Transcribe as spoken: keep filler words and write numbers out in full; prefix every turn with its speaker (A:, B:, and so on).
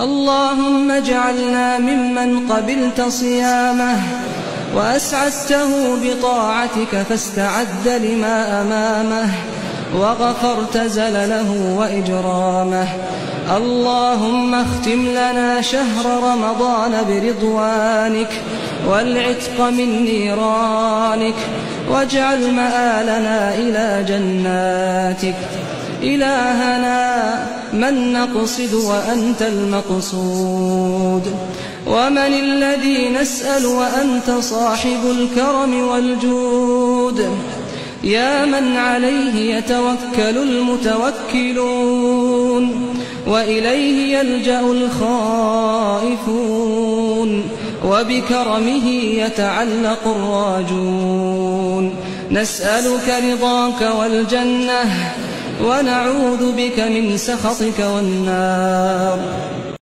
A: اللهم اجعلنا ممن قبلت صيامه وأسعدته بطاعتك فاستعد لما أمامه وغفرت زلله وإجرامه. اللهم اختم لنا شهر رمضان برضوانك والعتق من نيرانك، واجعل مآلنا إلى جناتك. إلهنا من نقصد وأنت المقصود، ومن الذي نسأل وأنت صاحب الكرم والجود. يا من عليه يتوكل المتوكلون وإليه يلجأ الخائفون، وبكرمه يتعلق الراجون. نسألك رضاك والجنة ونعوذ بك من سخطك والنار.